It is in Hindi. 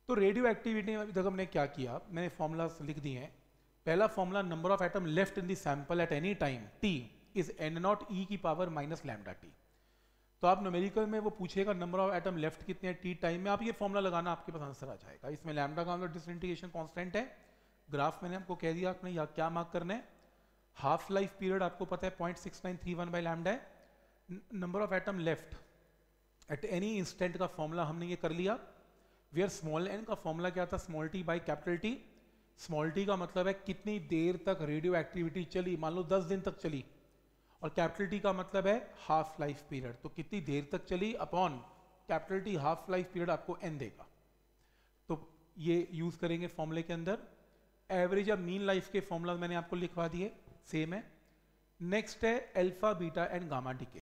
तो रेडियो एक्टिविटी में अभी तक हमने क्या किया, मैंने फॉर्मूलाज लिख दिए हैं। पहला formula, number of atom left in the sample at any time T is n0 e की पावर माइनस लैम्डा टी। तो आप न्यूमेरिकल में वो पूछेगा नंबर ऑफ एटम लेफ्ट कितने हैं टी टाइम में, आप ये फॉर्मूला लगाना, आपके पास आंसर आ जाएगा। इसमें लैम्डा का मतलब डिसइंटीग्रेशन कांस्टेंट है। ग्राफ मैंने आपको कह दिया, आपने यहाँ क्या मार्क करना है, हाफ लाइफ पीरियड आपको पता है 0.6931 बाई लैम्डा है। Number of atom left at any instant का फॉर्मूला हमने ये कर लिया। वेयर स्मॉल एन का फॉर्मूला क्या था, small T by capital T. Small T का मतलब है कितनी देर तक रेडियो एक्टिविटी चली, मान लो 10 दिन तक चली, और कैपिटल टी का मतलब है हाफ लाइफ पीरियड, तो कितनी देर तक चली upon capital T, half life period आपको एन देगा। तो ये यूज करेंगे फॉर्मूले के अंदर। एवरेज या मीन लाइफ के फॉर्मूला मैंने आपको लिखवा दिए, सेम है। नेक्स्ट है alpha beta and gamma decay.